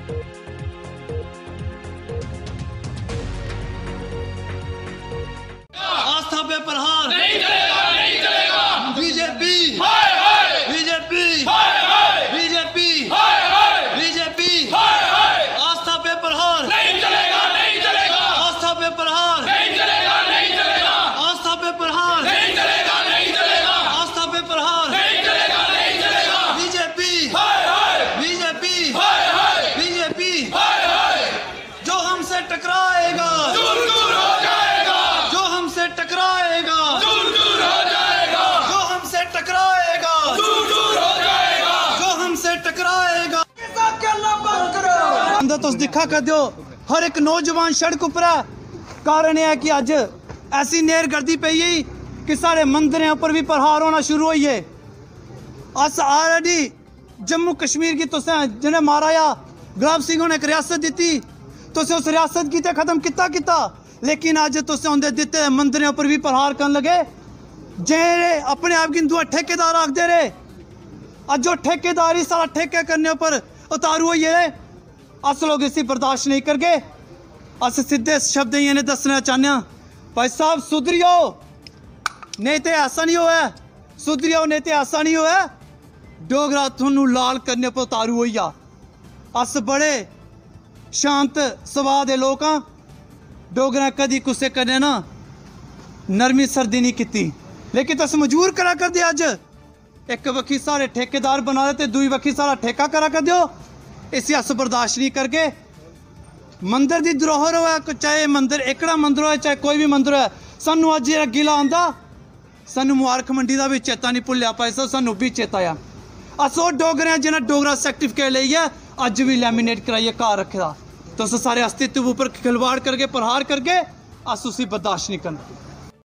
आस्था पे प्रहार नहीं चलेगा, नहीं चलेगा। बीजेपी हाय हाय, बीजेपी हाय हाय, बीजेपी हाय हाय, बीजेपी हाय हाय। आस्था पे प्रहार नहीं चलेगा, नहीं चलेगा। आस्था पे प्रहार नहीं चलेगा, नहीं चलेगा। आस्था पे प्रहार नहीं चलेगा, नहीं चलेगा। आस्था पे प्रहार नहीं चलेगा, नहीं चलेगा। बीजेपी हाय हाय, बीजेपी हाय हाय, बीजेपी हाय हाय। जो हमसे टकराएगा दूर दूर हो जाएगा, जो हमसे टकराएगा दूर दूर हो जाएगा, जो हमसे टकराएगा दूर दूर हो जाएगा। जो हमसे टकराएगा अंदर तुस दिखा कर दो हर एक नौजवान सड़क उपर है। कारण यह है कि अज ऐसी नेर गर्दी पई है कि साढ़े मंदिरें उपर भी प्रहार होना शुरू हुई है। अस ऑलरेडी जम्मू कश्मीर की तुसें जिन्हें मारा या गुलाब सिंह ने एक रियासत दी तुसें उस रियासत की खत्म किता लेकिन अज तुसें उनके दिते मंदिरें उपर भी प्रहार करन लगे। जे अपने आप गिंदुआ ठेकेदार आखते रहे अज जो ठेकेदारी सारा ठेके करने पर उतारू होई है। अस लोग इसी बर्दाश्त नहीं करगे। अस सीधे शब्द ही इन्हें दसना चाहते हैं भाई साहब सुधरियो नहीं तो ऐसा नहीं होया, सुधरियो नहीं तो ऐसा नहीं होया। डोगरा थोनू लाल करने पर उतारू होई आ। अस बड़े शांत सुभाऽ दे लोग हाँ। डोगरा कदी कुसै कन्नै ना नरमी सर्दी नहीं की लेकिन तुस मजबूर करा कर दे। अज एक बक्खी सारे ठेकेदार बना दे दुई बक्खी सारा ठेका करा कर दियो। इसी अस बर्दाश्त नहीं करगे। मंदिर की धरोहर हो चाहे मंदिर एकड़ा मंदिर हो चाहे कोई भी मंदिर हो सानू अज गिला आंदा सानू मुबारक मंडी का भी चेता नहीं भुलिया पाई सानू भी चेता आ। अस वो डोगरे जिन्हें डोगरा सर्टिफिकेट लेइयै अज भी लैमीनेट कराइए घर रखे दा। तुस सारे अस्तित्व उपर खिलवाड़ करगे प्रहार करगे अस उसी बर्दाश्त नहीं करना।